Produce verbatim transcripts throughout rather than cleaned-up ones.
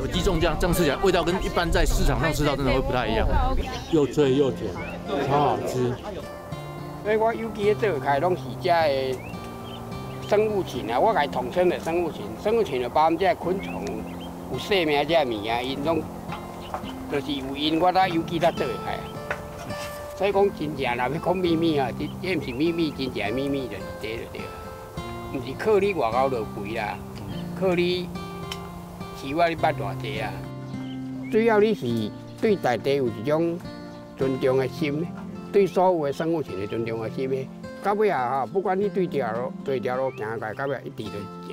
鸡中酱，这样吃起来味道跟一般在市场上吃到真的会不太一样， 又脆又甜，超好吃。 所以我有机做开拢是这的生物群啊，我甲统称的生物群。生物群就包含这昆虫、有生命这物啊，因拢就是有因我在有机在做开。所以讲真正若要讲秘密啊，这这毋是秘密，真正秘密就是这就对了。毋是靠你外口落肥啦，靠你饲我你捌偌济啊。主要你是对大地有一种尊重的心。 对所有的生物群的尊重的心的，到尾啊，不管你对条路对条路行过，到尾一直都是条。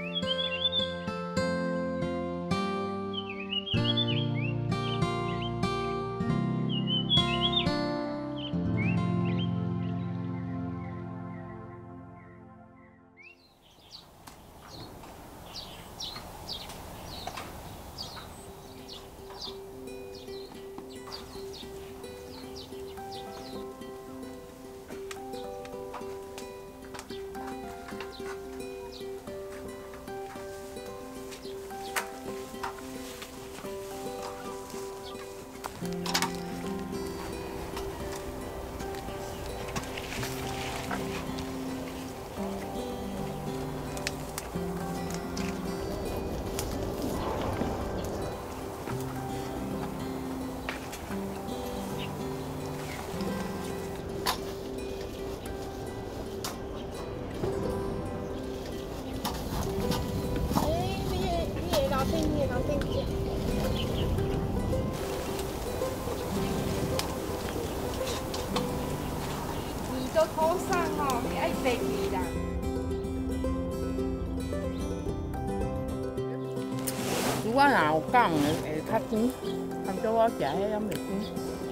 头上哦，你爱飞去啦。 如果若有讲的，会较甜，含做我食迄样袂甜。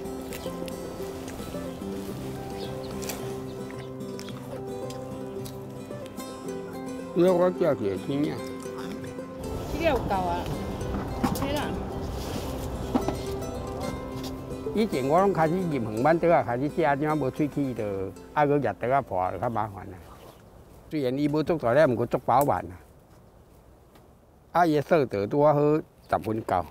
因为我叫是甜啊。 这个有够啊，嘿啦。 以前我拢开始入园板桌啊，开始食，怎啊无喙齿，就爱搁热桌啊破，就较麻烦啦。虽然伊无足大粒，毋过足饱满啊。啊，伊的速度拄啊好，十分够。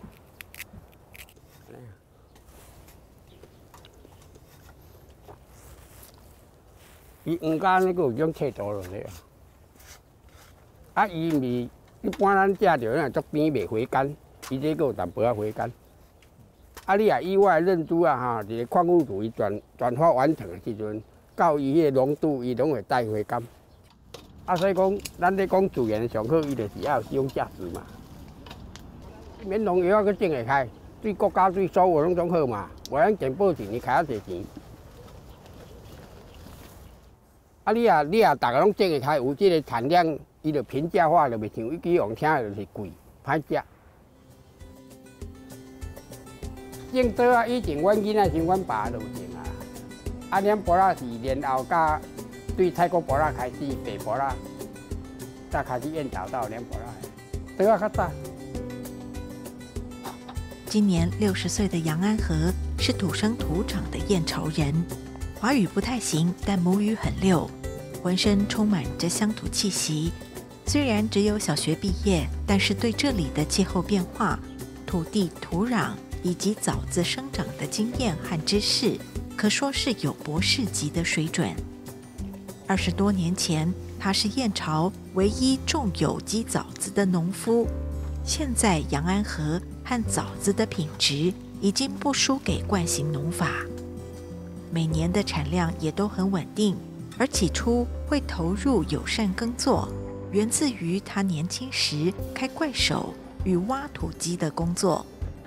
伊黄家呢，佫有种切度落咧。啊，伊毋是一般咱食着那足边袂回甘，伊这佫有淡薄仔回甘。 啊，你啊，以我的认知啊，哈，一个矿物质伊转转化完成的时阵，到伊迄个浓度，伊拢会带回甘。啊，所以讲，咱咧讲自然上好，伊就是要有使用价值嘛。免农药啊，佫种会开，对国家对所有拢总好嘛。无咱健保钱，伊开啊侪钱。啊，你啊，你啊，逐个拢种会开，有即个产量，伊就平价化，就袂像以前往听的就是贵，歹食。 种稻啊，以前阮囡仔时，阮爸就有种啊。啊，两菠仔是然后甲对泰国菠仔开始，白菠仔，才开始验找到两菠仔。稻啊较早。 今年六十岁的杨安和是土生土长的燕巢人，华语不太行，但母语很溜，浑身充满着乡土气息。虽然只有小学毕业，但是对这里的气候变化、土地、土壤。 以及枣子生长的经验和知识，可说是有博士级的水准。二十多年前，他是燕巢唯一种有机枣子的农夫。现在，杨安和和枣子的品质已经不输给惯行农法，每年的产量也都很稳定。而起初会投入友善耕作，源自于他年轻时开怪手与挖土机的工作。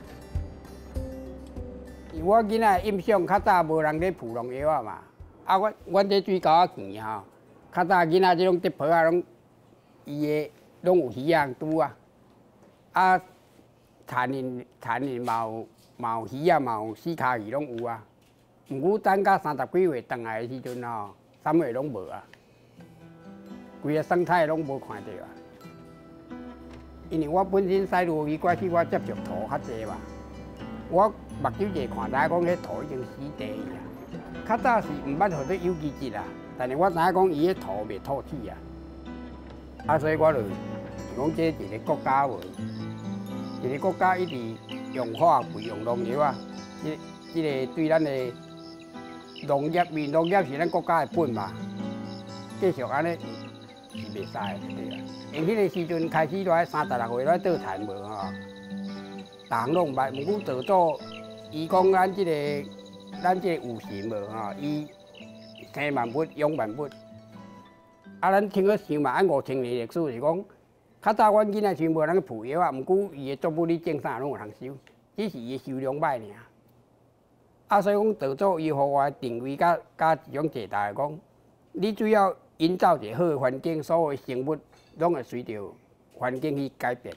我囡仔印象较早无人咧铺农药啊嘛，啊我阮这水沟仔墘吼，较早囡仔这种竹坡啊，拢伊个拢有鱼啊拄啊，啊田里田里嘛有嘛有鱼啊，嘛有死卡鱼拢有啊。毋过等到三十几岁回来的时阵吼，啥物拢无啊，规个生态拢无看到啊。因为我本身驶路鱼过去，我接触土较济嘛。 我目睭一看，知影讲迄土已经死地啊。较早是毋捌互做有机质啊，但是我知影讲伊迄土袂透气啊。啊，所以我就讲这一个国家话， 一个国家一直用化肥、用农药啊，这这个对咱的农业，因为农业是咱国家的本嘛，继续安尼是袂使的，对啦。因迄个时阵开始在三十六岁在倒田无吼，人拢捌。毋过稻祖伊讲咱这个咱这个有神无吼，伊生万物，养万物。啊，咱听个想嘛，按五千年历史是讲。 较早阮囡仔时无人去铺药啊，毋过伊的作物你种啥拢有通收，只是伊的收量歹尔。啊，所以讲稻祖伊互我定位甲甲一种解答讲，你只要营造一个好的环境，所有的生物拢会随着环境去改变。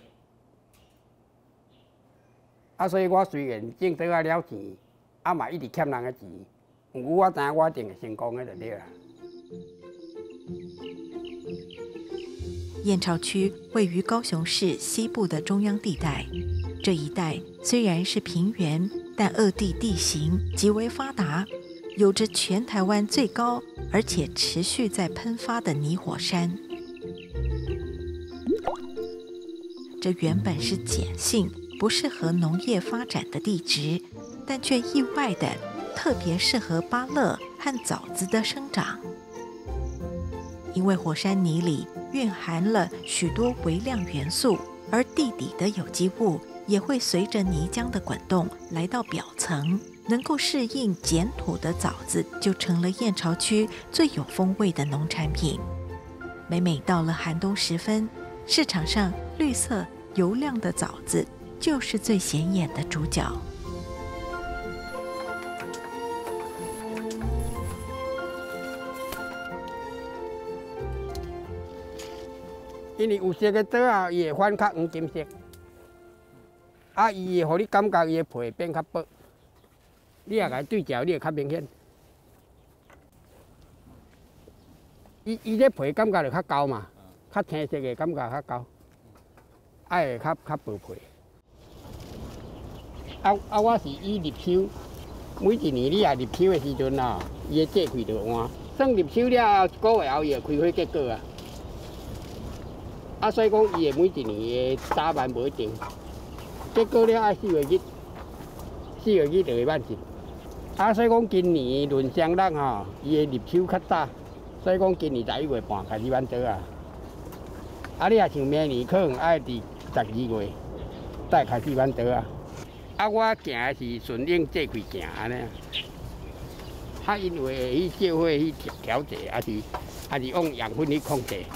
啊，所以我虽然种稻啊了钱，啊嘛一直欠人的钱，毋过我知影我一定会成功的就对啦。 燕巢区位于高雄市西部的中央地带，这一带虽然是平原，但鄂地地形极为发达，有着全台湾最高而且持续在喷发的泥火山。这原本是碱性、不适合农业发展的地质，但却意外的特别适合芭乐和枣子的生长。 因为火山泥里蕴含了许多微量元素，而地底的有机物也会随着泥浆的滚动来到表层。能够适应碱土的枣子，就成了燕巢区最有风味的农产品。每每到了寒冬时分，市场上绿色油亮的枣子就是最显眼的主角。 因为有色的枣啊，伊会反较黄金色，啊，伊会互你感觉伊的皮会变较薄，你也甲伊对照，你会较明显。伊伊这皮感觉就较厚嘛，较青色的感觉较厚，啊会较较薄皮。啊啊，我是以入秋，每一年你也入秋的时阵啊，伊的叶开就换，算入秋了后一个月后，伊会开花结果啊。 啊，所以讲伊的每一年的早晚无一定，结果了爱四月日，四月日就会万成。啊，所以讲今年论相当吼，伊的入秋较早，所以讲今年十一月半开始挽枣啊。啊，你也像明年可能爱伫十二月才开始挽枣啊。啊，我行的是顺应这开行安尼。啊，因为去照会去调节，还是还是用养分去控制。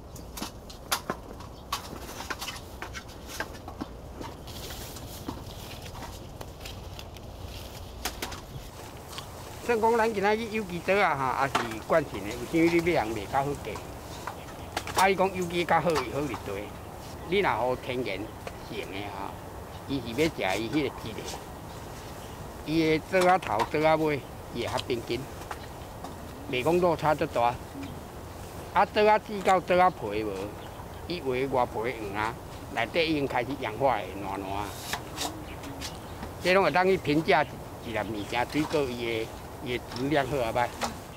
算讲咱今仔日有机枣啊，哈，也是惯性的，有啥物你买人卖较好价。啊，伊讲有机较好，好入地。你若好天然性的哈，伊是要食伊迄个质的。伊的枣仔头、枣仔尾，伊会较平均，袂讲落差足大。啊，枣仔籽到枣仔皮无，伊画外皮黄啊，内底已经开始氧化的烂烂啊。这拢会当去评价一粒物件水果伊的。 伊的质量好啊歹，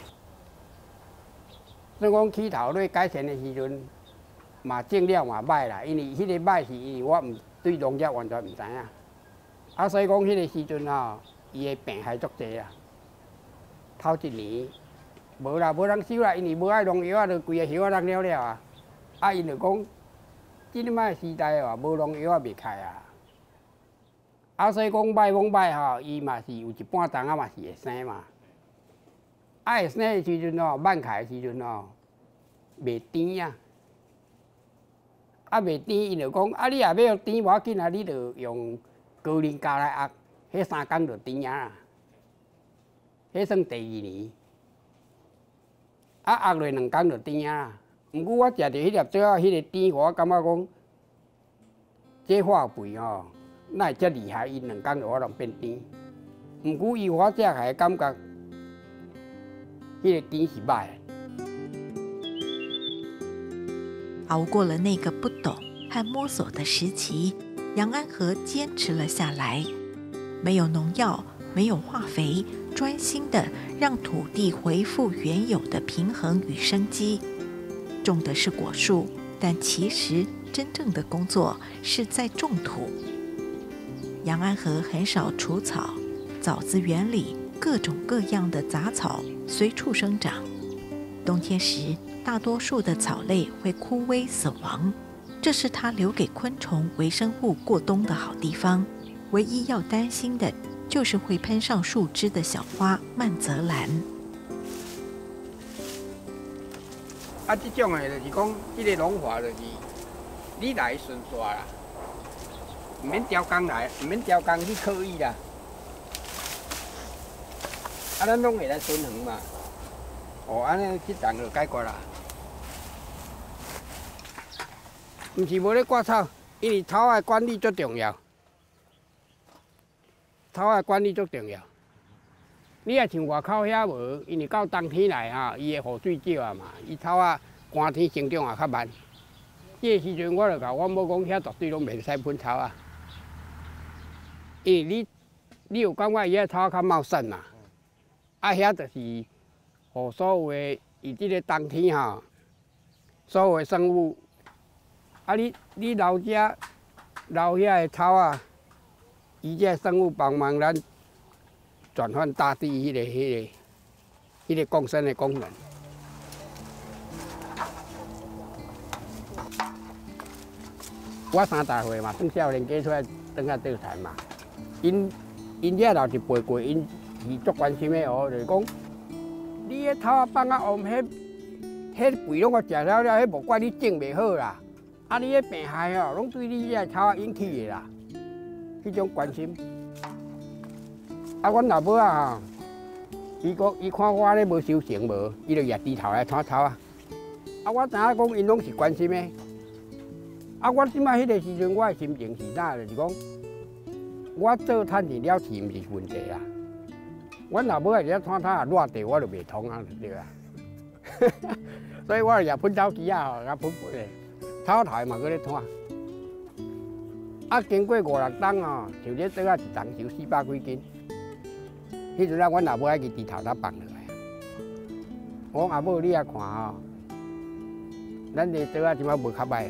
所以讲起头咧改善的时阵，嘛种了嘛歹啦，因为迄个歹是因为我毋对农业完全毋知影，啊，所以讲迄个时阵吼，伊的病害足济啊。头一年无啦，无人收啦，因为无爱农药啊，就规个叶啊扔了了啊。啊，因就讲，即阵摆时代哦，无农药啊袂开啊。 啊，所以讲歹讲歹吼，伊嘛是有一半重啊，嘛是会生嘛。啊，会生的时阵哦，慢开的时阵哦，袂甜啊。啊，袂甜，伊就讲啊，你也要甜无要紧啊，你就用高粱加来压，迄三工就甜啊。迄算第二年，啊压落两工就甜啊。毋过我食着迄粒枣仔，迄个甜，我感觉讲，这化肥吼。 那会遮厉害，伊两工就可能变甜。毋过伊我食起来感觉，迄个甜是歹。 熬过了那个不懂和摸索的时期，杨安和坚持了下来，没有农药，没有化肥，专心的让土地恢复原有的平衡与生机。种的是果树，但其实真正的工作是在种土。 杨安河很少除草，枣子园里各种各样的杂草随处生长。冬天时，大多数的草类会枯萎死亡，这是它留给昆虫微生物过冬的好地方。唯一要担心的就是会喷上树枝的小花曼泽兰。 啊，这种的就是讲，这个农法就是你来顺续啦，唔免调工来，唔免调工去刻意啦。啊，咱拢会来顺衡嘛。哦，安尼这档就解决啦。唔是无咧割草，因为草的管理最重要。草的管理最重要。你也像外口遐无，因为到冬天来哈，伊的雨水少啊嘛，伊草啊寒天生长也较慢。这个时阵我就甲我某讲，遐绝对拢袂使喷草啊，因为你你有感觉伊遐草较茂盛嘛，啊遐就是互所有的伊即个冬天哈，所有的生物，啊你你留遮留遐的草啊，伊这生物帮忙咱。转换大地迄、那个、迄、那个、迄个共生的功能。我三十岁嘛，算少年家出来当下倒田嘛。因因遐老一辈过，因是足关心的哦，就是讲，你迄草啊放啊旺，迄迄肥拢我食了了，迄无怪你种袂好啦。啊，你迄病害哦，拢对你遐草啊引起的啦，迄种关心。啊，阮老母啊吼，伊讲伊看我咧无修行无，伊就也低头来看草啊。啊，我知影讲因拢是关心的。啊，我即摆迄个时阵，我的心情是哪？就是讲，我做趁钱了钱毋是问题啦。阮老母啊，伫遐看草啊热地，我就袂通啊，对啊。所以我也喷草机啊，甲喷喷的，草头嘛搁咧拖。啊，经过五六冬哦，像这倒啊一冬收四百几斤。迄阵啊，阮老母爱去低头才放落来。我讲阿母，你也看吼，咱这倒啊，即摆无较歹啊。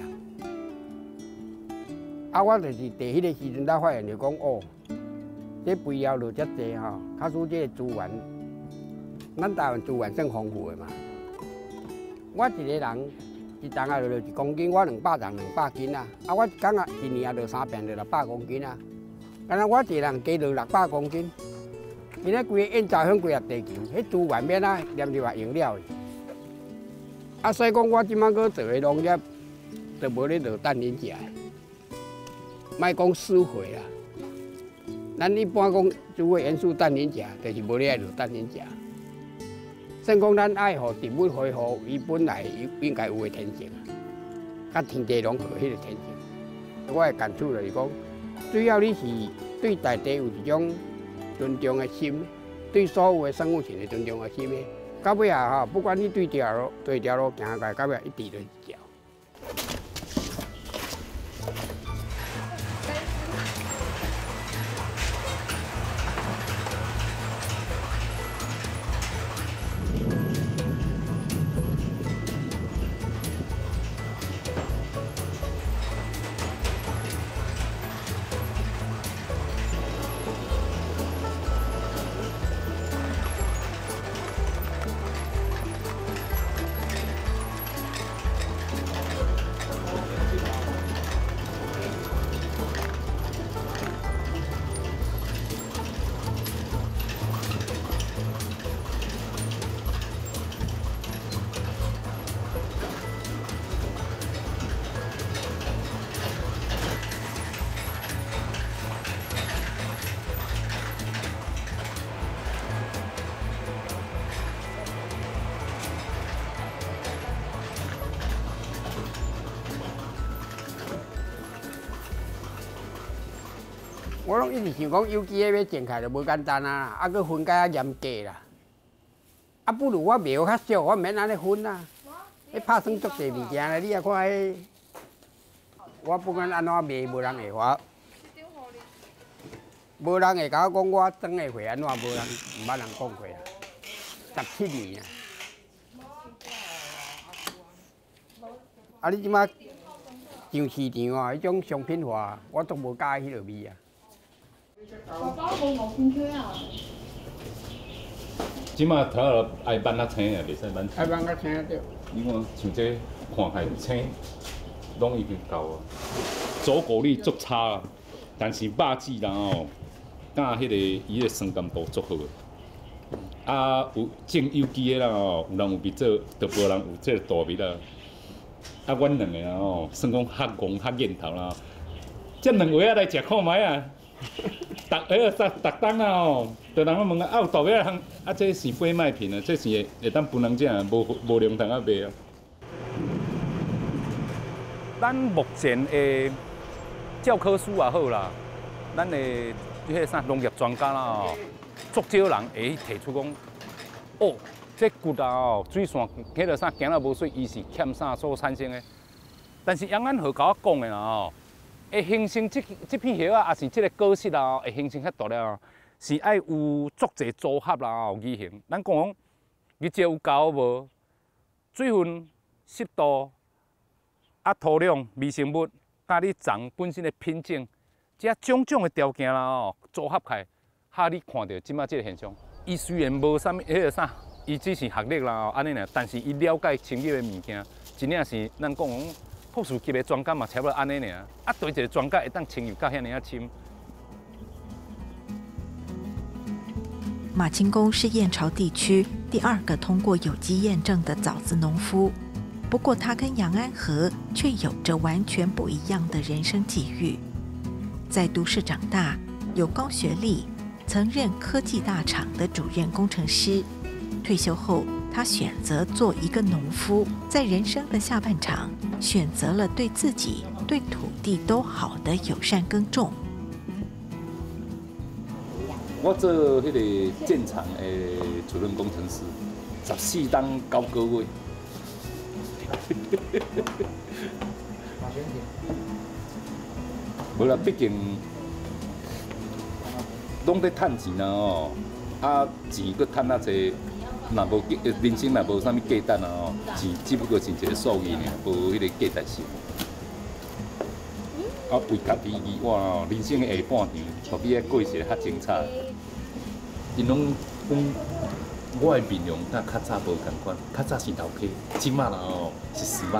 啊，我就是第迄个时阵才发现，就讲哦，这肥料落遮济吼，假使这个资源，咱台湾资源算丰富的嘛。我一个人一冬啊落一公斤，我两百人两百斤啊。啊，我一工啊一年啊落三遍，落六百公斤啊。敢若我一个人加落六百公斤。今仔规个烟灶向规个地球，迄资源免啊，念入来用了。啊，所以讲我即摆搁做个农业，就无咧落等人食。莫讲施肥啦，咱一般讲做个元素等人食，就是无咧落等人食。算讲咱爱互植物恢复伊本来应该有的天性，甲天地融合迄个天性。我的感触就是讲，只要你是对大地有一种尊重的心，对所有的生物性的尊重的心的，到尾啊吼，不管你对条路对条路行过，到尾一直就是一条。我拢一直想讲，有机的要种起来就无简单啊，啊，佮分解啊严格啦。啊，不如我苗较少，我毋免安尼分啊。迄拍算足侪物件咧，你啊看迄，我不管安怎卖，无人会我，无人会甲我讲我装的货安怎，无人毋捌人讲过啊。十七年啊。啊，你即摆上市场哦，迄种商品化，我都无介迄落味啊。 爸爸无五千块啊。 即马头下爱挽啊青啊，袂使挽。 爱挽个青对。 你看像这看起来青，拢已经够啊。走果力足差啊，但是肉质啦吼，甲迄个伊个酸甘度足好。啊，有种有机的啦吼，有人有味做，就无人有这个大味啦。啊，阮两个啦吼，算讲较戆较瘾头啦。这两位啊来食看卖啊！逐迄个逐逐当啊吼，就人问啊，啊有大尾啊通啊，这是八麦片啊，这是会会当分人食啊，无无量通啊卖啊。咱目前的教科书也好啦，咱的迄个啥农业专家啦吼，足少人会提出讲，哦，这骨啊吼，水线迄个啥行了无水，伊是欠啥所产生的。但是杨安和甲我讲的啦吼。会形成这这片叶啊，也是这个果实啊，会形成较大了，是爱有足侪组合啦，有异形。咱讲讲，日照有够无？水分、湿度、啊土壤、微生物，甲你种本身的品种，这种种的条件啦哦，组合起来，哈你看到即马这个现象。伊虽然无啥物迄个啥，伊只是学历啦，安尼尔，但是伊了解清洁的物件，真正是咱讲讲。博士级的专家嘛，差不多安尼尔，啊，对一个专家会当清入到遐尼啊深。 马清公是燕巢地区第二个通过有机验证的枣子农夫，不过他跟杨安和却有着完全不一样的人生际遇。在都市长大，有高学历，曾任科技大厂的主任工程师。退休后，他选择做一个农夫，在人生的下半场，选择了对自己、对土地都好的友善耕种。 我做迄个建厂的主任工程师，十四当九个月。无啦，毕竟拢在趁钱啦哦，啊钱搁趁啊济。若无人生若无啥物价值啊吼，钱只不过是一个数字尔，无迄个价值性。啊，为家己以外哦，人生的下半场，互比遐过是较精彩。因拢讲我的面容甲较早无共款，较早是头家，即马啦哦是四万。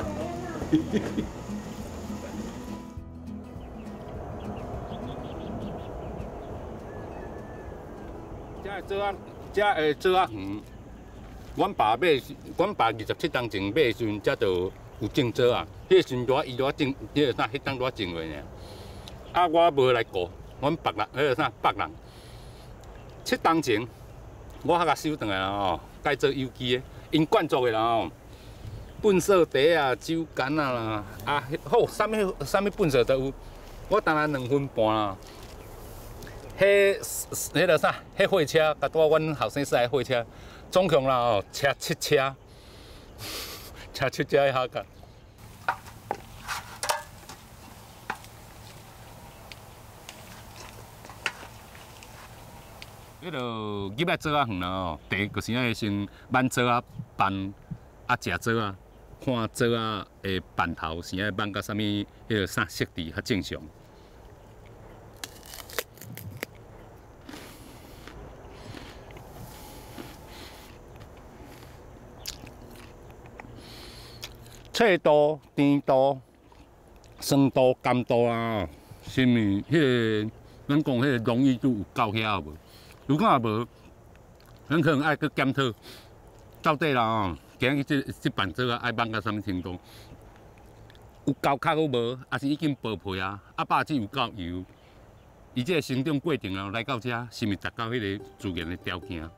这个做啊，这个做啊远。阮爸买，阮爸二十七当前买的时阵，才就有种做啊。迄个时阵多伊多种，迄个啥，迄当多种落呢。啊，我无来顾，阮别人，迄个啥别人。七当前，我较甲收转来啦吼，改做有机的，因灌作的啦吼。粪扫地啊，酒干啊啦，啊好，啥物啥物粪扫都有。我当然两分半啦。迄迄个啥，迄货车，甲带阮后生驶的货车。总共啦哦，车七车，车七车遐个。迄落入来做啊远啦哦，第一就是爱先挽做啊办啊食做啊，看做啊的办头是爱挽到啥物迄个啥色地较正常。脆度、甜度、酸度、甘度啊，是毋？迄个咱讲迄个容易度有够遐无？如果也无，咱可能爱去检讨，到底啦，今日即即办做啊，爱放到啥物程度？有够壳有无？还是已经爆皮啊？啊，肉质有够油？伊即个生长过程啊，来到遮是毋是达到迄个自然的条件？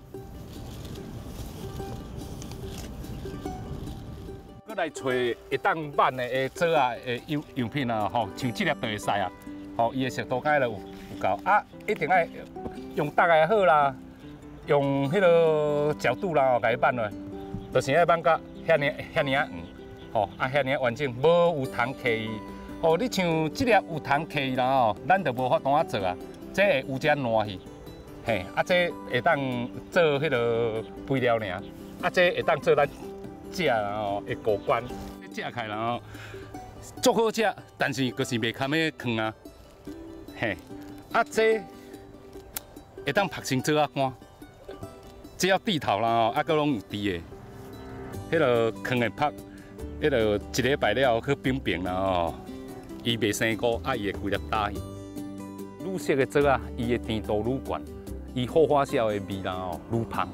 来找会当挽的诶做啊诶样样品啊吼，像这粒就会使啊，吼伊的熟度该了有有够啊，一定爱用大个好啦，用迄个角度啦，甲伊挽落，就是爱挽到遐尼遐尼啊远，吼啊遐尼啊完整，无有通刻意，吼你像这粒有通刻意啦吼，咱就无法度啊做啊，这会有只烂去，嘿啊这会当做迄个肥料尔，啊这会当做咱。食啦吼，会过关，食开啦吼，足好食，但是就是袂堪要囥啊，嘿，啊这会当拍成做啊干，只要地头啦哦，啊，佮拢有滴的，迄落坑会拍，迄落一礼拜了去冰冰啦哦，伊袂生菇，啊，伊会规粒打去。绿色的做啊，伊的甜度愈悬，伊好发酵的味啦哦愈芳。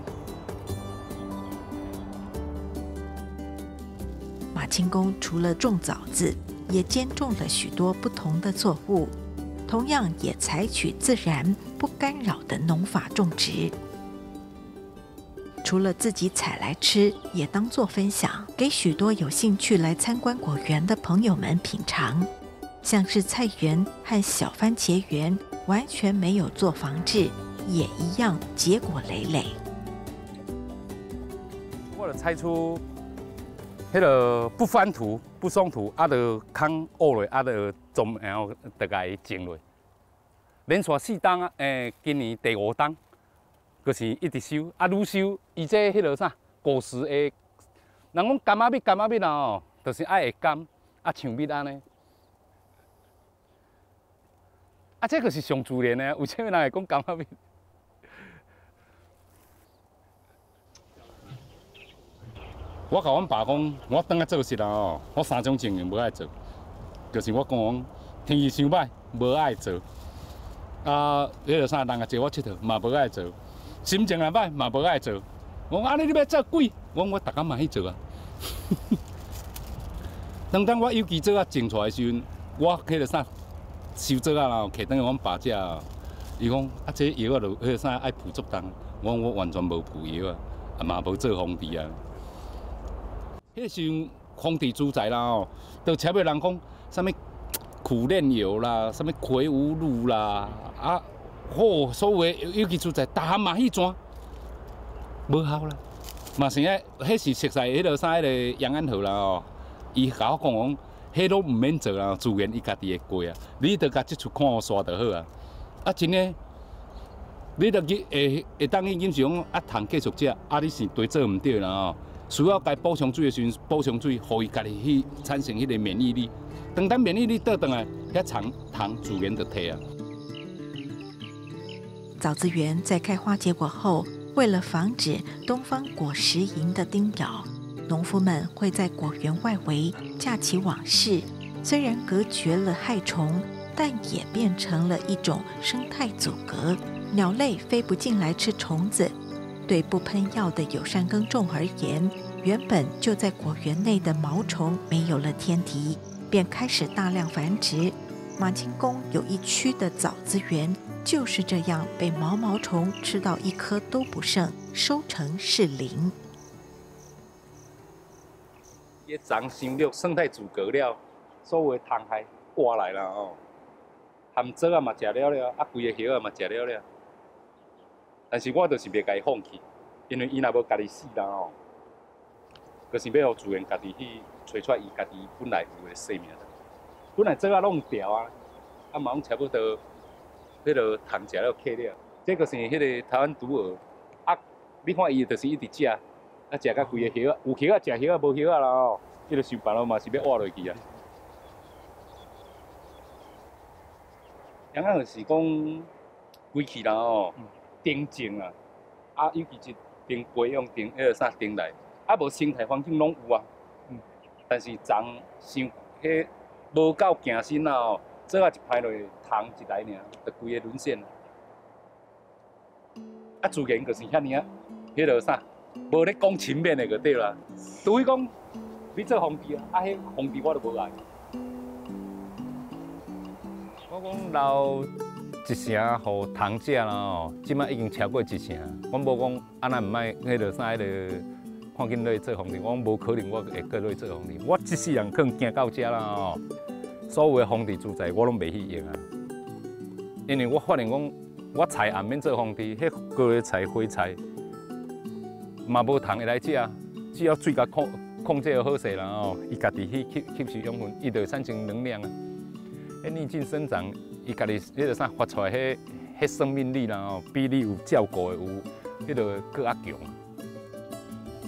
马清公除了种枣子，也兼种了许多不同的作物，同样也采取自然不干扰的农法种植。除了自己采来吃，也当作分享，给许多有兴趣来参观果园的朋友们品尝。像是菜园和小番茄园，完全没有做防治，也一样结果累累。 我就采出迄个不翻土、不松土，啊，就空沤落，啊，就种，然后就甲伊种落。连续四冬啊，诶，今年第五冬，就是一直收，啊，愈收，伊这迄落啥，果实的，人讲柑仔蜜，柑仔蜜啦哦，就是爱会甘，啊，像蜜安尼。啊，这个是上自然的，为什么人会讲柑仔蜜？我甲阮爸讲，我当来做事啦哦，我三种情形无爱做，就是我讲天气伤歹，无爱做；啊，迄个啥人啊坐我佚佗，嘛无爱做；心情若歹，嘛无爱做。我讲安尼你要做鬼？我讲我逐工嘛去做啊。当当我有机做啊种出来的时阵，我迄个啥收做啊啦，摕等于阮爸遮，伊讲啊，这药啊，就迄个啥爱铺足重。我讲我完全无铺药啊，啊嘛无做防治啊。迄个时阵荒地主材啦哦，都车尾人讲啥物苦练油啦，啥物葵无露啦，啊，哦，所有的有机主材，逐项嘛去转，无效啦。嘛是啊，迄是熟悉迄个啥迄个杨安和啦哦，伊甲我讲讲，迄拢毋免做啦，自然伊家己会过啊。你着甲即厝看好刷就好啊。啊，真诶，你着去会会当去忍受讲啊，通继续食，啊，你是对做毋对啦哦。需要该补充水的时阵，补充水，互伊家己去产生迄个免疫力。等等免疫力倒转来，遐糖糖自然就退啊。 枣子园在开花结果后，为了防止东方果实蝇的叮咬，农夫们会在果园外围架起网室。虽然隔绝了害虫，但也变成了一种生态阻隔，鸟类飞不进来吃虫子。对不喷药的友善耕种而言，原本就在果园内的毛虫没有了天敌，便开始大量繁殖。马清公有一区的枣子园就是这样被毛毛虫吃到一颗都不剩，收成是零。 伊长生绿生态阻隔了，所有的虫害刮来啦哦，含枣啊嘛食了了，啊规个叶啊嘛食了了。但是我就是袂甲伊放弃，因为伊若无家己死啦哦，就是要互自然家己去找出伊家己本来有的生命。本来做啊拢条啊，啊嘛拢差不多，迄落虫食了克了。这个是迄个台湾毒蛾，啊，你看伊就是一直食，啊食到规个叶啊，有叶啊食叶啊，无叶啊啦哦，迄个想办法嘛是要挖落去啊。然后就是讲规气啦哦。丁种啊，啊，尤其是丁培养丁迄个啥丁来，啊，无生态环境拢有啊。嗯，但是长伤迄无够行身啊哦，做啊一歹落虫一来尔，就规个沦陷啊。啊，自然就是遐尔啊，迄个啥，无咧讲情面的就对啦。除非讲你做防治啊，啊，迄防治我都无爱。我讲老。一成互虫食啦吼，即摆已经超过一成。我无讲安那毋卖迄个啥迄个，看紧落去做防治。我讲无可能，我会搁落去做防治。我一世人可能行到遮啦吼，所有的防治资材我拢袂去用啊。因为我发现讲，我菜也免做防治，迄高丽菜、花菜嘛无虫会来食，只要水甲控控制好势啦吼，伊家己去吸吸收养分，伊就产生能量啊。迄逆境生长。伊家己迄个啥发出来，迄迄生命力啦吼，比你有照顾的有，迄个更较强。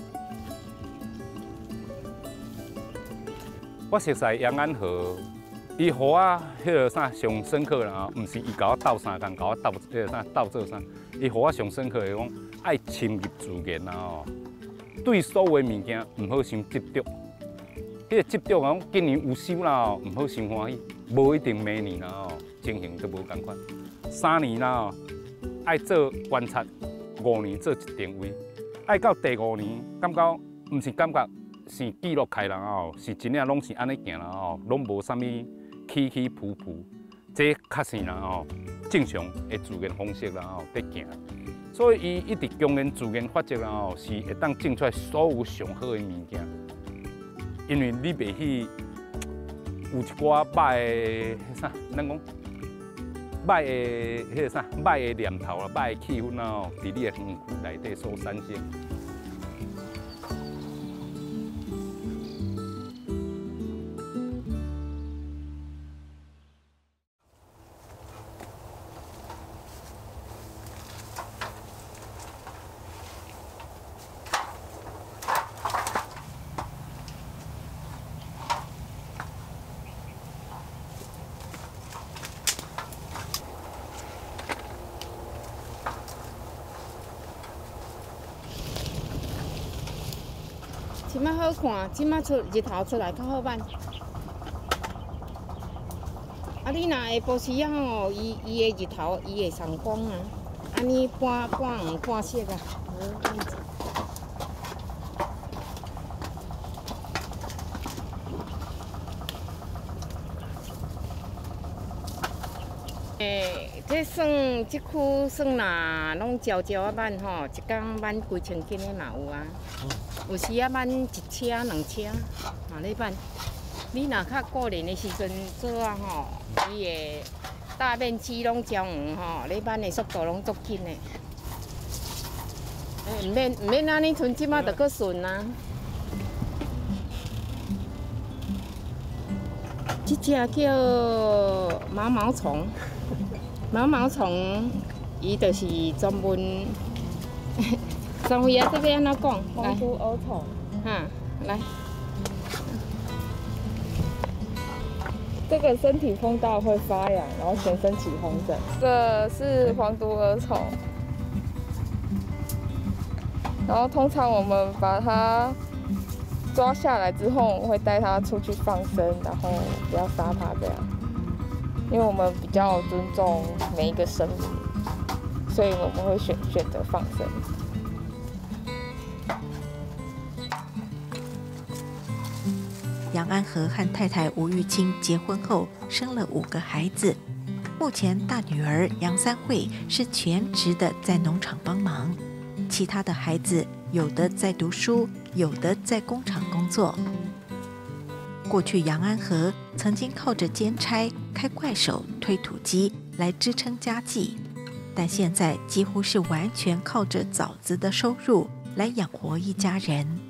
我熟悉杨安和伊互我迄个啥上深刻啦吼，毋是伊甲我斗相共，甲我斗迄个啥斗做啥，伊互我上深刻的讲爱深入自然啦吼，对所有的物件毋好伤执着。迄个执着讲今年有收啦吼，毋好伤欢喜，无一定明年啦吼，情形都无共款。三年啦吼，爱做观察，五年做一定位，爱到第五年感觉毋是感觉。是记录开啦吼，是真正拢是安尼行啦吼，拢无啥物起起伏伏，这确实啦吼，正常的自然方式啦吼在行。所以伊一直强练自然法则啦吼，是会当种出来所有上好的物件。因为你袂去有一寡歹的啥，咱讲歹的迄个啥歹的念头啦、歹的气氛啦吼，伫你的园区内底所产生。 即摆好看，即摆出日头出来较好办。啊，你若下晡时啊吼，伊伊的日头伊会上光啊，安尼半半黄半色啊。诶，这算即区算若拢朝朝啊挽吼，一工挽几千斤的嘛有啊。有时啊挽一车两车，嘛咧挽。你若较过年的时阵做啊吼，伊的大面积拢照黄吼，咧挽的速度拢足紧的。诶，毋免毋免安尼剩，即马就搁顺啊。即只叫毛毛虫。毛毛虫，伊就是专门。张辉啊，这边安怎讲？ 黄毒蛾虫。 哈，来。 这个身体碰到会发痒，然后全身起红疹。这是黄毒蛾虫。然后通常我们把它抓下来之后，会带它出去放生，然后不要杀它这样。因为我们比较尊重每一个生命，所以我们会选选择放生。 杨安和和太太吴玉清结婚后生了五个孩子，目前大女儿杨三惠是全职的在农场帮忙，其他的孩子有的在读书，有的在工厂工作。过去杨安和曾经靠着兼差开怪手推土机来支撑家计，但现在几乎是完全靠着枣子的收入来养活一家人。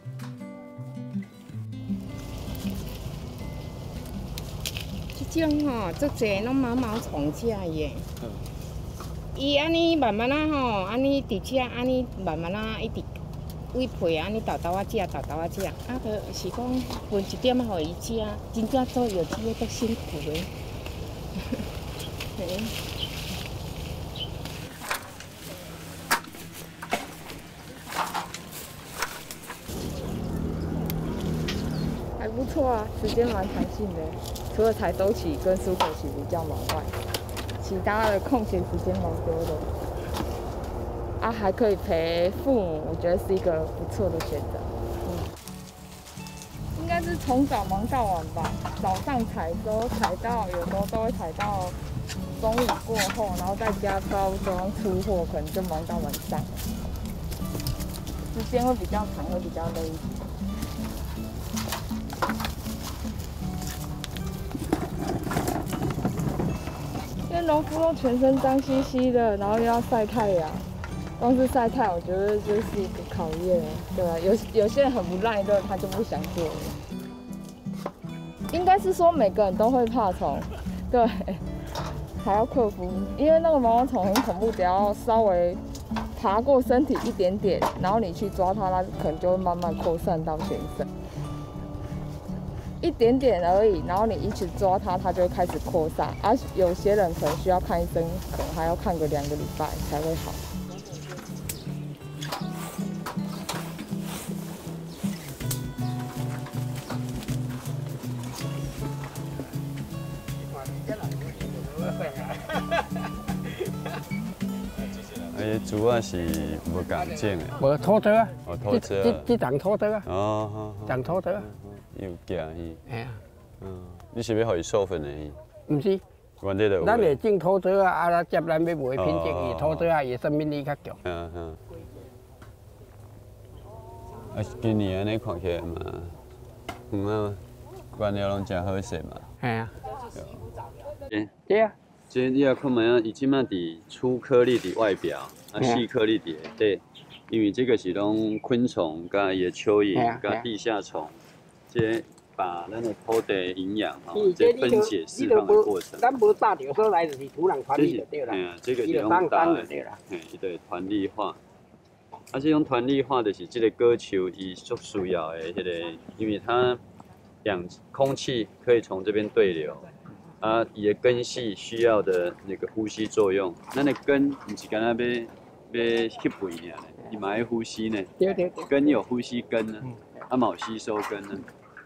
这种吼，足侪拢毛毛虫食耶。伊安尼慢慢啊吼，安尼伫遮安尼慢慢啊一直。喂配安尼豆豆仔食，豆豆仔食，啊，就是讲分一点互伊食，真正做药剂的足辛苦的。 还不错啊，时间蛮弹性的，除了采收期跟蔬果期比较忙外，其他的空闲时间蛮多的。啊，还可以陪父母，我觉得是一个不错的选择。嗯，应该是从早忙到晚吧。早上采收，采到有时候都会采到中午过后，然后再加包装出货，可能就忙到晚上。时间会比较长，会比较累一点。因为农夫都全身脏兮兮的，然后又要晒太阳。光是晒太阳，我觉得就是一个考验，对吧？有有些人很不耐热，他就不想做了。应该是说每个人都会怕虫，对，还要克服，因为那个毛毛虫很恐怖，只要稍微爬过身体一点点，然后你去抓它，它可能就会慢慢扩散到全身。一点点而已，然后你一直抓它，它就会开始扩散。而、啊、有些人可能需要看医生，可能还要看个两个礼拜才会好。 诶，主要是无共种的， 无土刀啊， 哦，土这车啊， 这这长土刀啊， 哦，好好， 长土刀啊， 有寄去， 哎呀， 嗯，你是要互伊授粉的去？ 唔是， 原地就有咱会的， 种土刀啊，啊，咱接咱要卖品种哦伊土刀啊，伊生命力较强。 嗯嗯。啊，今年安尼看起来嘛，园啊，原料拢真好势嘛。 哎呀， 诶， 对啊， 这你也看卖啊，伊即马伫粗颗粒伫外表，啊细颗粒伫下底，因为这个是拢昆虫甲伊的蚯蚓甲地下虫，这把咱的土地营养吼，这分解释放的过程。 咱无炸掉所来就是土壤传递就对啦。 哎呀，这个是伊就拢大的当当就，对啦。 嘿，伊对团粒化。啊，这种团粒化就是这个果球伊所需要的迄个，因为它氧空气可以从这边对流。啊，伊的根系需要的那个呼吸作用，咱的根不是干那要要吸肺尔呢，伊嘛要呼吸呢。 对对对。 根有呼吸根呢，啊嘛有吸收根呢。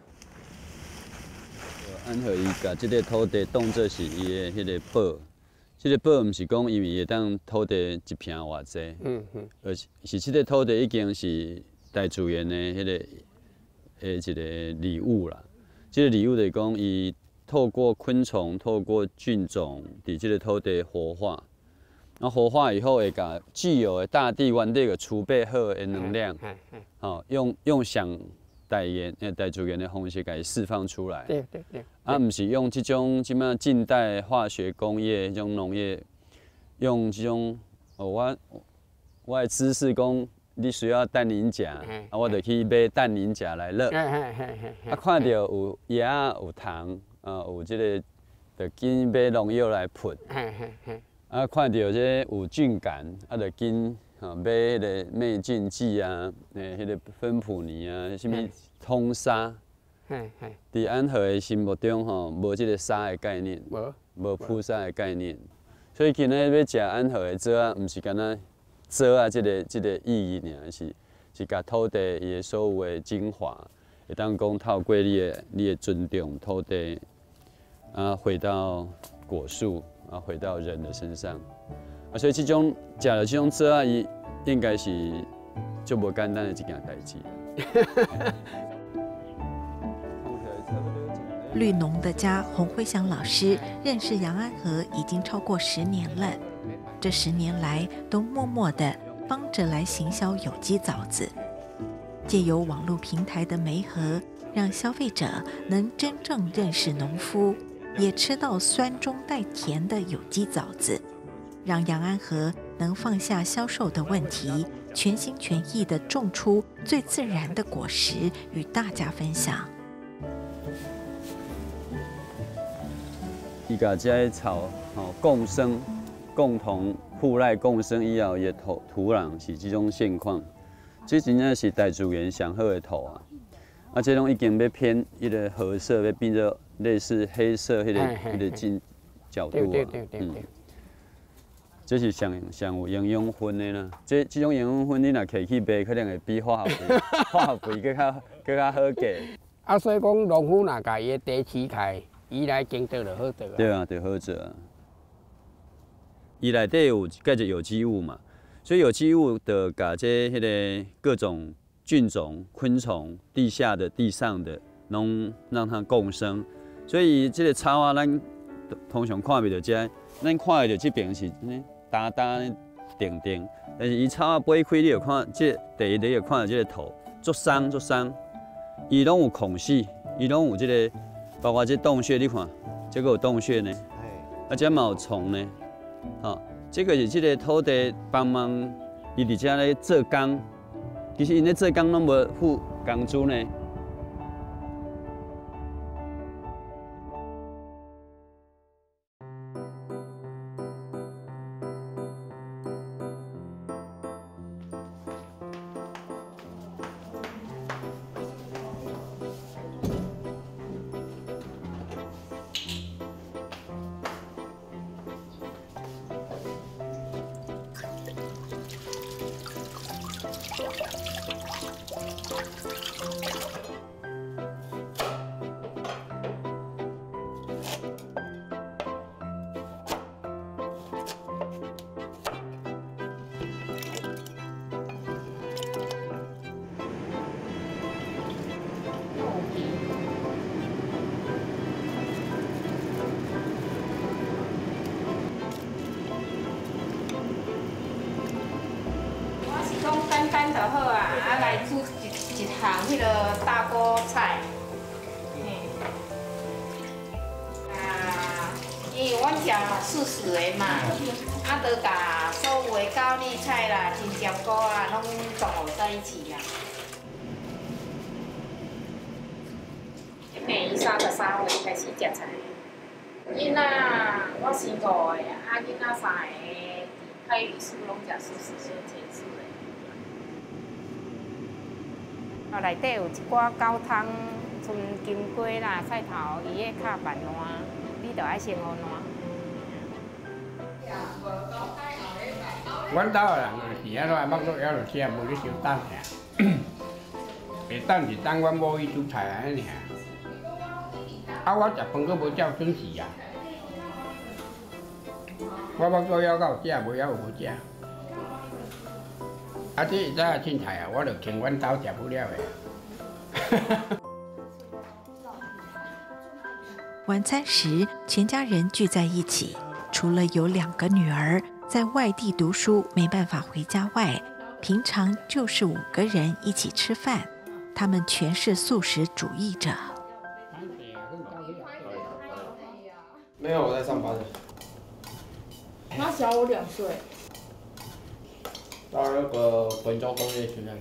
安和伊甲这个土地当作是伊的迄个宝，这个宝唔是讲因为会当土地一片偌济， 嗯嗯， 而是是这个土地已经是大自然的迄个诶一个礼物啦。这个礼物就是讲伊。透过昆虫、透过菌种，伫这个土地活化，然后活化以后，会把具有的大地原底个储备好的能量，好、哦、用用上大源、呃大自然的方式，给释放出来。 对对对。 啊，唔是用这种即马近代化学工业、这种农业，用这种哦，我我的知识讲，你需要蛋磷钾，啊，我就去买蛋磷钾来热。啊，看到有椰有糖。啊，有即、这个，就紧买农药来喷。啊，看到这有菌感，啊，就紧啊买迄个灭菌剂啊，诶，迄个芬普尼啊，什物通杀。伫安和的心目中吼，无即个杀的概念， 无无扑杀的概念。所以今日要食安和的做啊，毋是干那做啊，即、这个即、这个意义尔，是是甲土地伊的所有的精华，会当讲透过你的你的尊重土地。啊，回到果树，啊，回到人的身上，啊，所以这种食了这种做啊，伊应该是就无简单的一件代志。 绿农的家洪辉祥老师认识杨安和已经超过十年了，这十年来都默默地帮着来行销有机枣子，借由网络平台的媒合，让消费者能真正认识农夫。也吃到酸中带甜的有机枣子，让杨安和能放下销售的问题，全心全意地种出最自然的果实与大家分享。 伊甲这些草吼共生，共同互赖共生以后，伊的土土壤是这种现况，这真正是大自然上好的土啊！啊，这种已经要偏一个褐色，要变做。类似黑色迄、那个迄个镜角度啊， 对对对对对， 这是上上有营养分的啦。这这种营养分你若摕去卖，可能会比化学肥化学肥更较更较好价。 啊，所以讲农夫若家伊的地起开，伊来耕作就好做啊。 对啊，就好做啊。伊内底有介只有机物嘛，所以有机物的甲这迄个各种菌种、昆虫、地下的、地上的，拢让它共生。所以这个草啊，咱通常看袂到这，咱看会到这边是单单定定，但是伊草啊掰开，你就看这第一你就看到这个头，足松足松，伊拢有孔隙，伊拢有这个，包括这洞穴，你看，这个有洞穴呢，啊，这嘛有虫呢，好，这个是这个土地帮忙伊伫遮咧做工，其实因咧做工拢无付工资呢。 讲简单就好啊，啊来煮一一项迄个大锅菜，嘿，啊，因为阮食素食的嘛，啊，就甲所有的高丽菜啦、青椒菇啊，拢综合在一起啦。每三十三岁开始食菜，囡仔我生五个啊，啊囡仔三个海里素拢食素食，所以全素的。 啊，内底有一寡高汤、春金龟啦、菜头、伊个卡慢烂，你着爱先好烂。 阮兜的人就是安怎捌做了就食，无咧烧等尔。会等是等阮某伊煮菜安尼尔。啊，我食饭阁无照准时啊。我捌做了到食，无了有无食。 啊，这会知啊凊彩啊，我着请阮兜食不了的。 晚餐时，全家人聚在一起。除了有两个女儿在外地读书，没办法回家外，平常就是五个人一起吃饭。他们全是素食主义者。 没有，我在上班。 他小我两岁。 到那个本州工业区那里，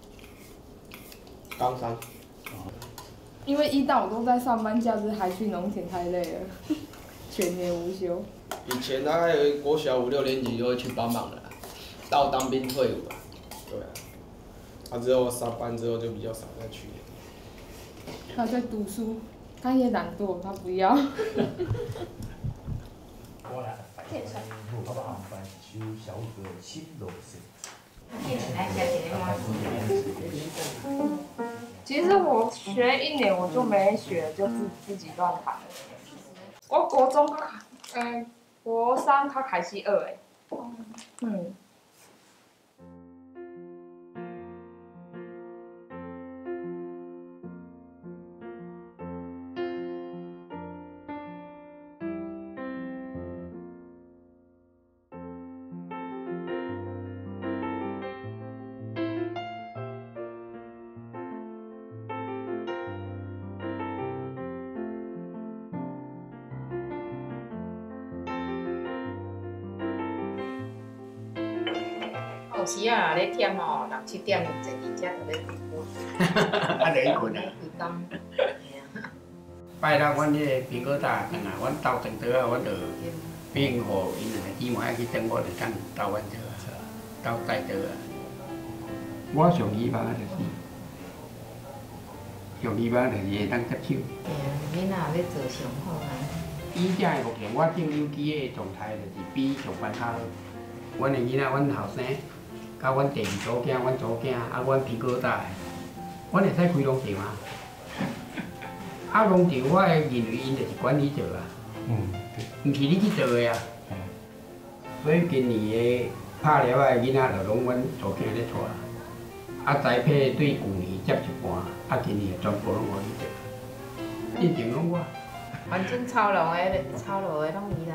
冈山。 因为一到五都在上班，假日还去农田太累了，全年无休。 以前大概国小五六年级就会去帮忙了，到当兵退伍了，对啊。他之后上班之后就比较少再去。 他在读书，他也懒惰，他不要。其实我学一年我就没学，就自自己乱弹了。我国中他，嗯、呃，国三他开始学诶。嗯。 有时啊，咧忝吼，六七点十二只就咧困。 啊，就困啊。 规工。 拜六阮迄个苹果大等啊，阮斗长倒啊，阮就变互因两个姊妹去等我，就当斗阮倒啊，斗带倒啊。我上希望就是，上希望就是会当接手。 嘿啊，囡仔要做上好啊。 以这目前我正有机的状态，就是比上班较好。阮的囡仔，阮后生，甲阮第二组囝，阮组囝，啊，阮苹果大，阮会使开农场啊。啊，农场我认为因就是管理者啊，嗯，毋是你去做的啊。所以今年的拍了的囡仔就拢阮组囝咧带，啊，栽培对旧年接一半，啊，今年全部拢我去做，进前拢我。 反正操劳的、操劳的拢伊啦。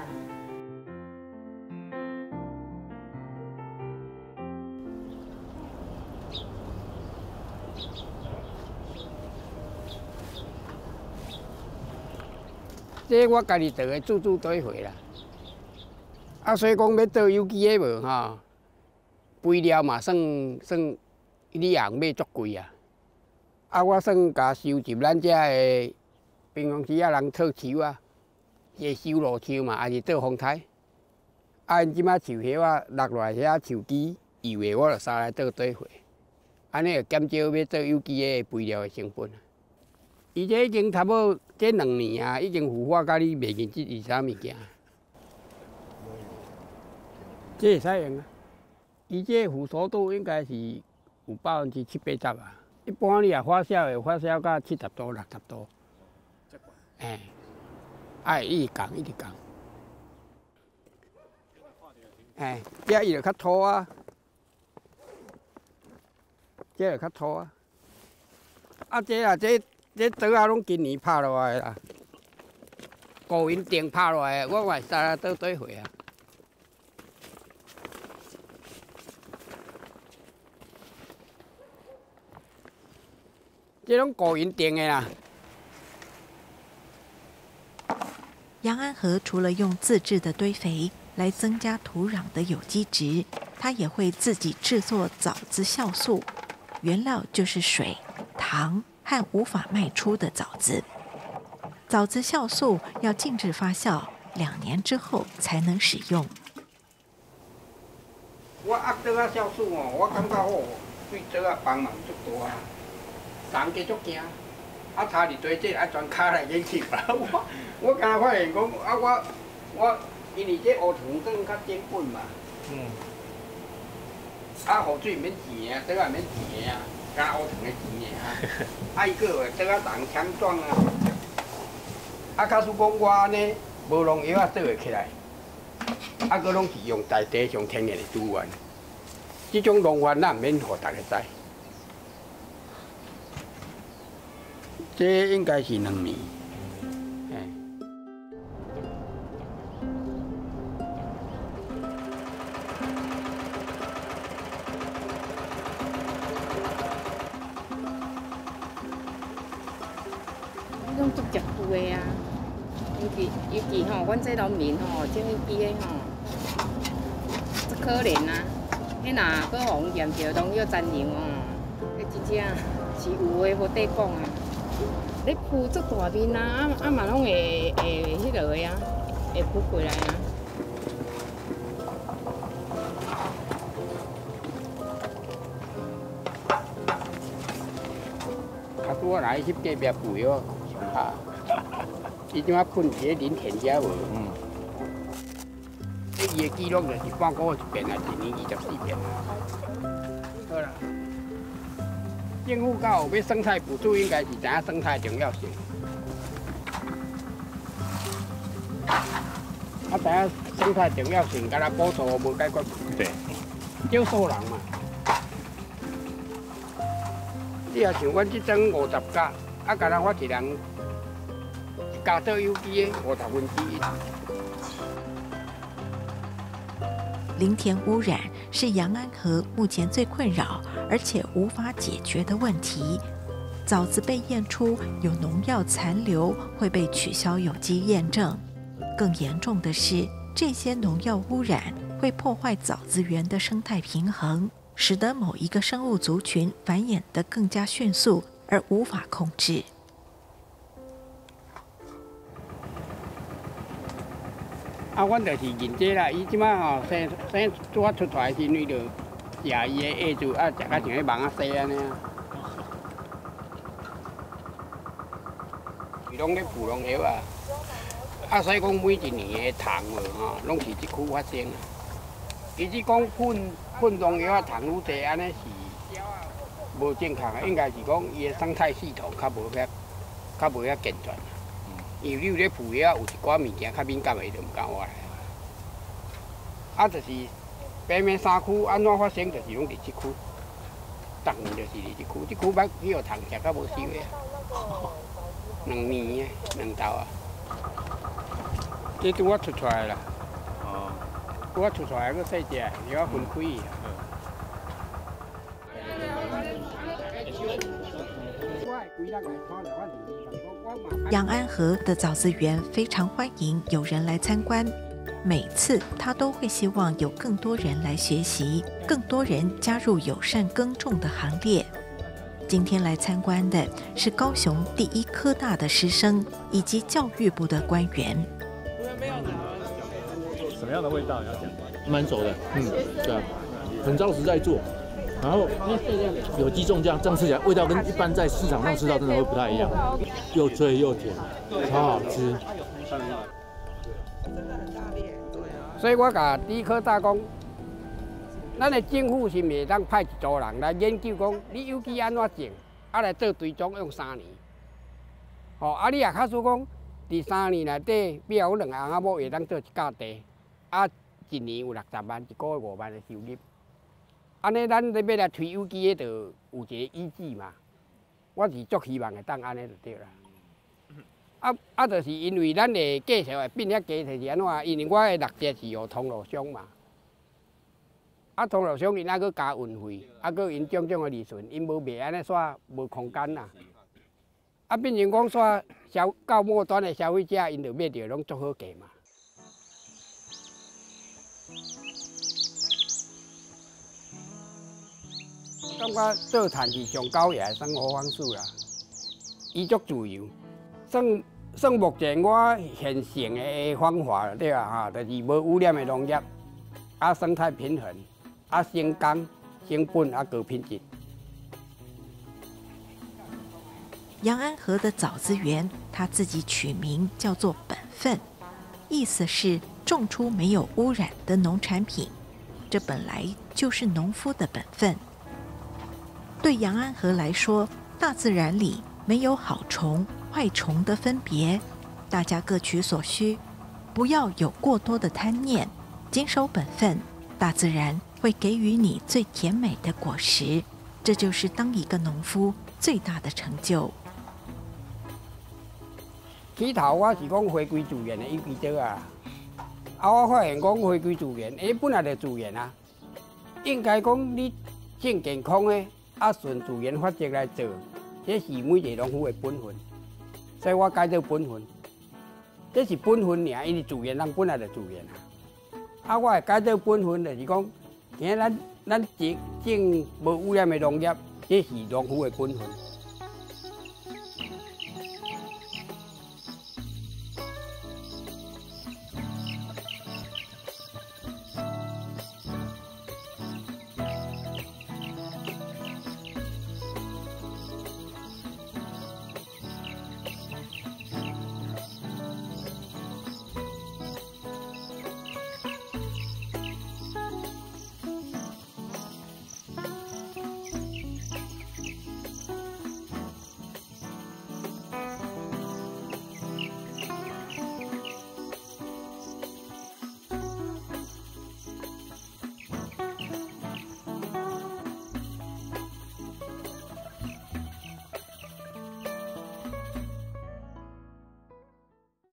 这我家己倒的煮煮倒一回啦。啊，所以讲要倒有机的无吼，肥料嘛算算，你也买足贵啊。啊，我算甲收集咱遮的平常时啊人套树啊，个收路树嘛，也是倒风台。啊，因即摆树叶啊落落来遐树枝，有的我就杀来倒倒一回，安尼就减少要倒有机的肥料的成本。伊这已经差不多这两年啊，已经孵化甲你袂认这是啥物件。这会使用啊！伊这孵熟度应该是有百分之七八十啊。一般你啊发酵会发酵到七十度、六十度。哎，爱一直降一直降。哎，这伊就较粗啊，这就较粗啊。啊，这啊这这刀啊，拢今年拍落来啦。高云顶拍落来，我话三啊倒倒回啊。这拢高云顶的啦。 杨安和除了用自制的堆肥来增加土壤的有机质，他也会自己制作枣子酵素，原料就是水、糖和无法卖出的枣子。枣子酵素要静置发酵两年之后才能使用。 我压倒啊酵素哦，我感觉哦，对倒啊帮忙足大啊，人家足惊。啊，差伫堆这啊，全卡来引起吧。我我刚发现讲啊，我我因为这乌糖算较坚本嘛。嗯。啊，雨水免钱啊，倒啊免钱啊，加乌糖的钱啊。啊，伊个倒啊人强壮啊。啊，假使讲我安尼无农药啊倒会起来，啊，佮拢是用在地上天然的资源。这种农法咱免互大家知。这应该是两年，哎。 拢足食苦的啊，尤其尤其吼，阮这农民吼，种伊支的吼，足可怜啊！迄若搁互验着农药残留哦，迄真正是有话无得讲啊！你铺足大面啊，啊啊嘛拢会会迄落个啊，会铺过来啊。 啊，拄我来去隔壁补药上下，伊即马喷伫林田遐无？嗯。伊个记录就是半个月一遍啊，一年二十四遍。好啦。政府甲有要生态补助，应该是知影生态重要性。啊，知影生态重要性，甲咱补助无解决问题。对。少数人嘛。你也像阮即种五十家，啊，甲咱我一人一家倒有机的五十分之一。 林田污染是杨安和目前最困扰而且无法解决的问题。枣子被验出有农药残留，会被取消有机验证。更严重的是，这些农药污染会破坏枣子园的生态平衡，使得某一个生物族群繁衍得更加迅速，而无法控制。 啊，阮就是认这啦，伊即摆吼生生拄啊出来时，伊就食伊的叶子，啊食甲像迄蚊仔螅安尼啊。伊拢咧补农药啊，啊所以讲每一年的糖无吼，拢是即区发生啊。伊只讲喷喷农药啊，糖愈侪，安尼是无正确啊，应该是讲伊的生态系统较无遐较无遐健全。因为你有咧补药，有一寡物件较敏感的，就唔敢活来。啊，就是北面三区安怎发生，就是拢伫即区，逐年就是伫即区，即区捌去互虫食较无收的啊，两年啊，两头啊，这拄我出出来啦。哦。拄我出出来个细只，又要分开去啊。 杨安和的枣子园非常欢迎有人来参观，每次他都会希望有更多人来学习，更多人加入友善耕种的行列。今天来参观的是高雄第一科大的师生以及教育部的官员。 什么样的味道？你要讲？ 蛮熟的，嗯，对啊，很扎实在做。然后有机种这样，这样吃起来味道跟一般在市场上吃到真的会不太一样， 又脆又甜，超好吃。 所以我甲第一科大讲， 咱的政府是袂当派一组人来研究讲，你有机安怎种，啊来做追踪用三年。吼、哦，啊你也假使讲，伫三年内底，比如有两个翁仔某会当做一甲地，啊一年有六十万，一个月五万的收入。安尼咱要来推有机的，就有一个依据嘛。我是足希望会当安尼就对啦。啊啊，就是因为咱的介绍会变遐低，就是安怎？因为我的六节是由通路商嘛。啊，通路商因还佫加运费，啊，佫因种种的利润，因无卖安尼煞无空间啦。啊，变成讲煞消到末端的消费者，因就买着拢足好价嘛。感觉做田是上高雅的生活方式啦，伊足自由。算算目前我现成的方法对啊，哈，就是无污染的农业，啊，生态平衡。啊，成工、成本啊，高品质。 杨安和的枣子园，他自己取名叫做“本分”，意思是种出没有污染的农产品。这本来就是农夫的本分。对杨安和来说，大自然里没有好虫、坏虫的分别，大家各取所需，不要有过多的贪念，谨守本分，大自然会给予你最甜美的果实，这就是当一个农夫最大的成就。 起头我是讲回归自然的有机稻啊，啊我发现讲回归自然，诶本来就自然啊，应该讲你种健康的，啊顺自然法则来做，这是每一个农夫的本分，所以我改做本分，这是本分尔，因为自然人本来就自然啊。啊，我会改做本分，就是讲。今咱咱种种无污染的农业，这是农夫的本分。